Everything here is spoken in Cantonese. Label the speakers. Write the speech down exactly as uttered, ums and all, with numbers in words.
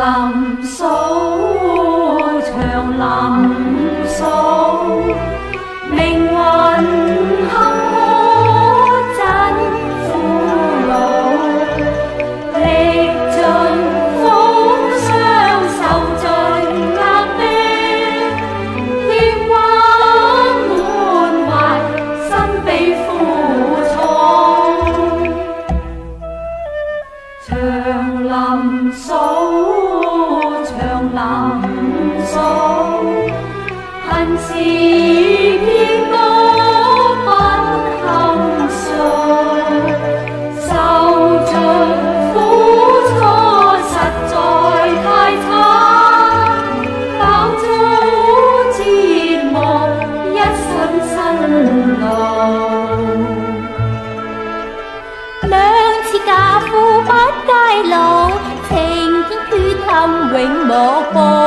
Speaker 1: 林數，長林數，命運坎坷真苦惱，歷盡風霜受盡壓迫，牽掛滿懷，身被負重。長林數，長林數，恨是遍谷不堪數，受盡苦楚實在太慘，飽遭折磨一身辛勞。兩次嫁夫不偕老，情牽缺陷永莫報。